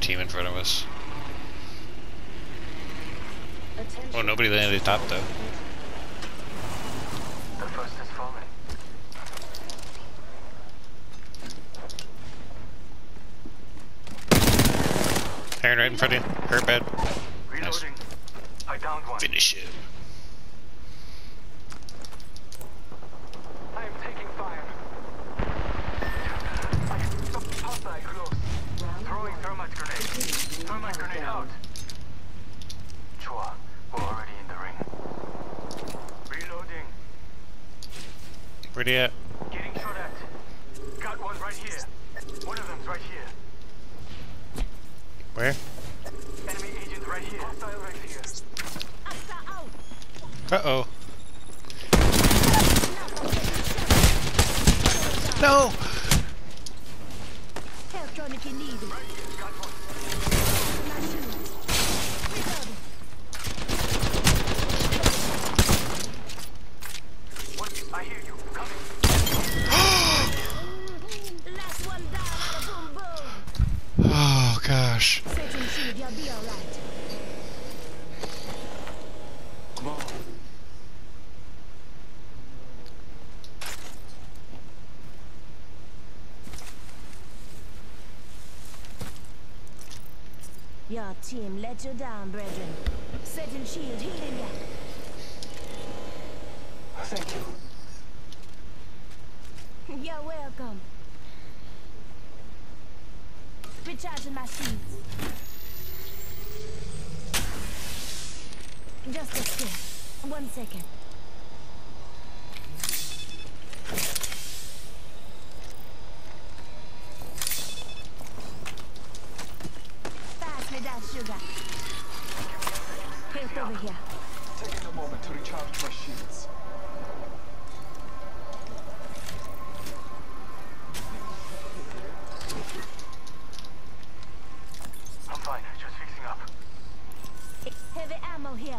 team in front of us. Oh, nobody landed top though. The first is falling. Iron right in front of you. Hurt bad. Nice. Reloading. I downed one. Finish it. I am taking fire. I stopped hostile close. Throwing thermite grenade. Thermite grenade out. Chua, we're already in the ring. Reloading. Where they at? Getting shot at. Got one right here. One of them's right here. Where? Enemy agent right here. Hostile right here. Uh-oh. No! Help run if you need it. Right here. Got one. What? I hear you. Coming. Last one down, boom boom. Oh gosh. Set and shield, you'll be alright. Come on. Your team let you down, brethren. Set and shield, healing ya. Thank you. You're welcome. Recharging my shields. Just a second. 1 second. Pass me that sugar. Help over here. Taking a moment to recharge my shields. I'm fine, just fixing up. Heavy ammo here.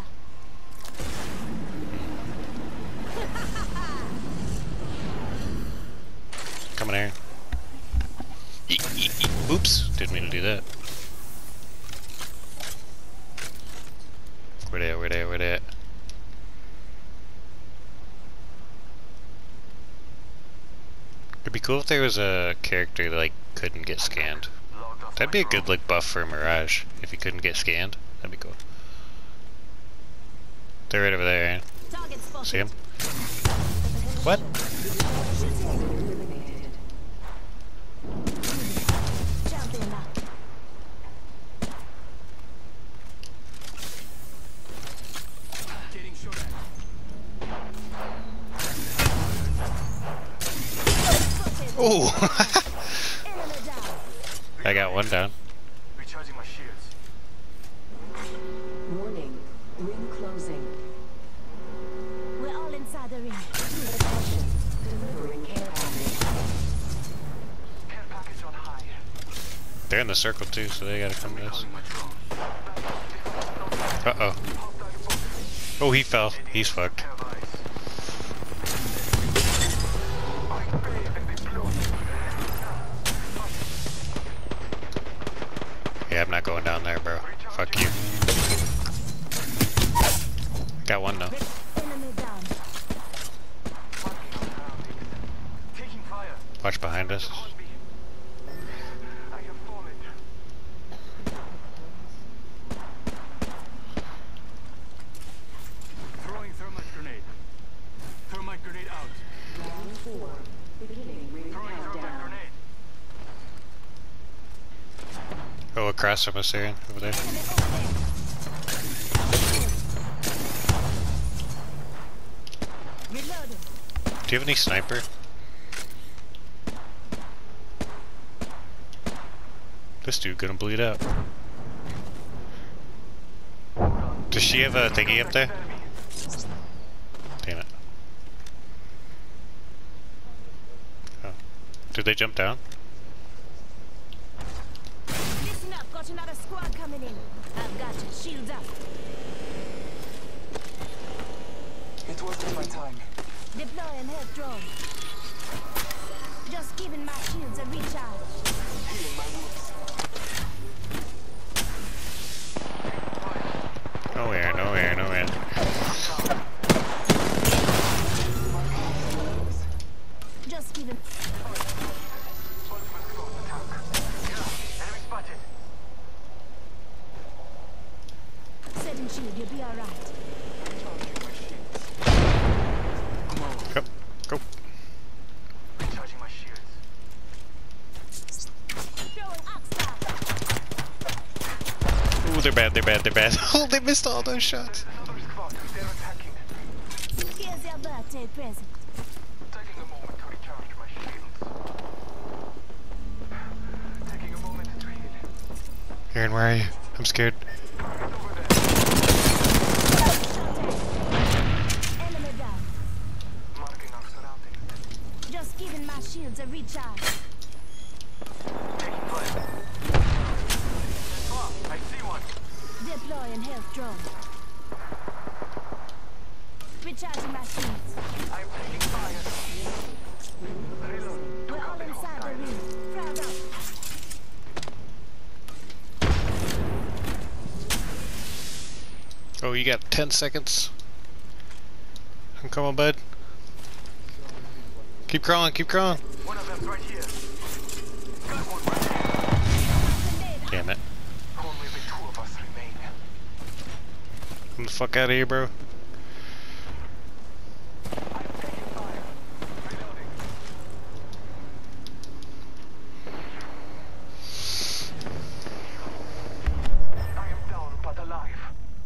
Coming here. Oops. Didn't mean to do that. Where they at? Where they at? Where they at? It'd be cool if there was a character that like couldn't get scanned. That'd be a good like buff for Mirage if he couldn't get scanned. That'd be cool. They're right over there, Aaron. Target spotted. See him? What? Jump in now. Getting shot at. Spotted. Oh! Enemy down. I got one down. Recharging my shields. Warning, ring closing. We're all inside the ring. Attention, delivering care package. Care package on high. They're in the circle too, so they gotta come to us. Recalling my drone. Uh-oh. Oh, he fell. He's fucked. Pair of eyes. I bathe and they blow. Yeah, I'm not going down there, bro. Fuck you. Got one though. Enemy down. Taking fire. Watch behind us. Hold me. I have fallen. Throwing thermite grenade. Thermite grenade out. Round 4, beginning ring Throwing thermite countdown. grenade. Oh, across from us there, over there. Reloading. Do you have any sniper? This dude gonna bleed out. Does she have a thingy up there? Damn it. Oh. Did they jump down? Listen up, got another squad coming in. I've got you. Shields up. It wasn't my time. Deploying health drone. Just giving my shields a recharge. Healing my wounds. shield, you'll be alright. Go. Go. Recharging my shields. Throwing Oxstar. Ooh, they're bad, they're bad, they're bad. Oh, they missed all those shots. Another squad. They're attacking. Here's your birthday present. Taking a moment to recharge my shields. Taking a moment to heal. Aaron, where are you? I'm scared. Over there. Enemy down. Marking our surroundings. Just giving my shields a recharge. Taking fire. Oh, I see one. Deploying health drone. Recharging my shields. I'm taking fire. Reload. We're all inside the ring. Frag out. Oh, you got 10 seconds. I'm coming, bud. Keep crawling, keep crawling. One of them's right here. Got one right here. Damn it. Only the two of us remain. Come the fuck out of here, bro. I'm taking fire. Reloading. I am down but alive.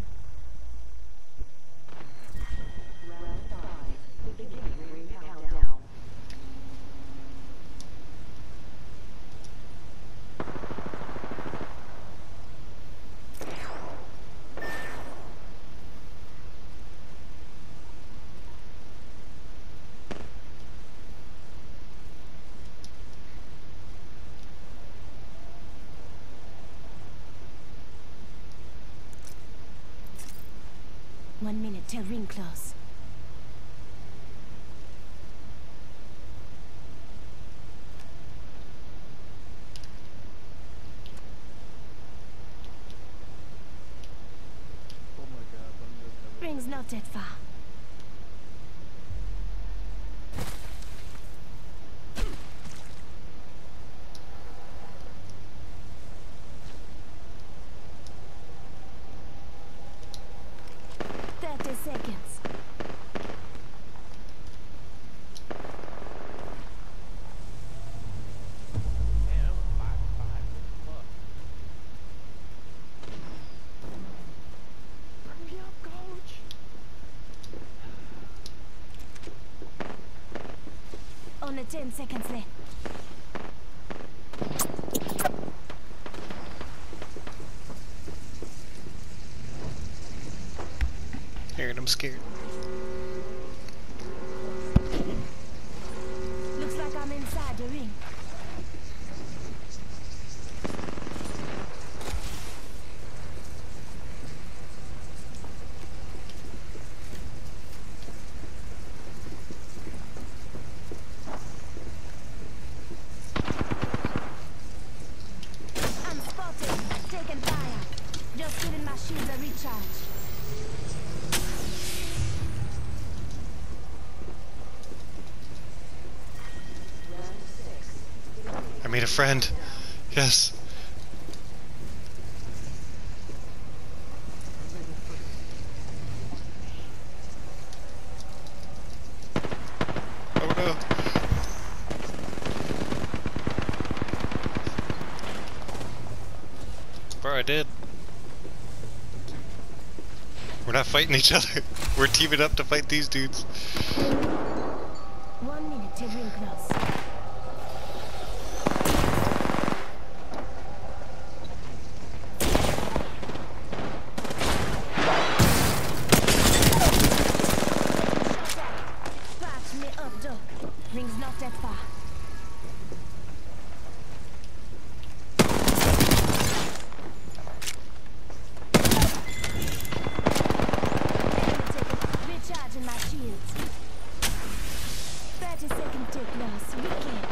Round 5. Beginning ring countdown. One minute till ring close. Ring's not that far. Seconds. Only 10 seconds left. Aaron, I'm scared. Looks like I'm inside the ring. I'm spotted. Taking fire. Just giving my shield a recharge. I made a friend. Yes. Oh no. Bro, I did. We're not fighting each other. We're teaming up to fight these dudes. 1 minute till ring close. Patch me up, Doc. Ring's not that far. Recharging my shields. 30 second take loss. We can.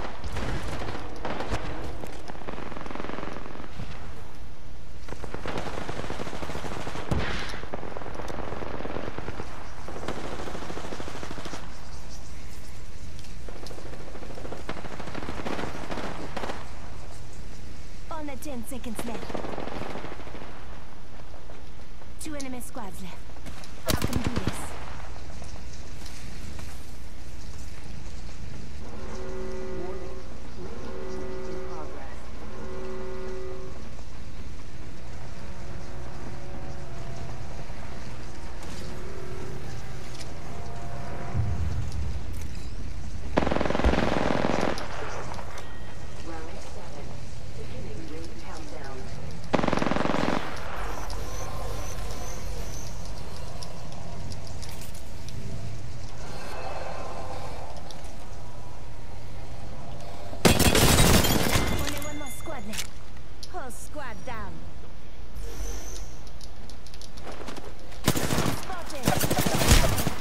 Only 10 seconds left. 2 enemy squads left. I can do this. Warning. Reinforcements in progress. Round 7. Beginning ring countdown. Only one more squad left. Whole squad down. Spotted.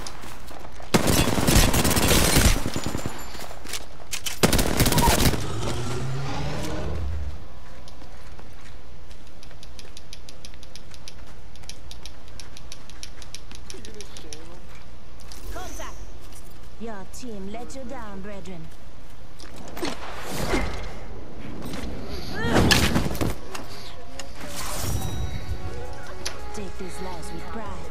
Contact. Your team let you down, brethren. Take these lives with pride.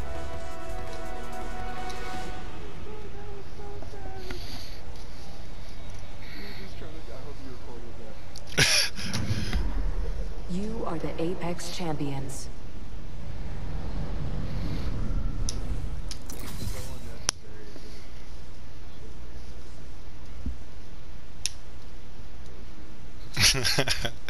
You are the Apex Champions. So unnecessary.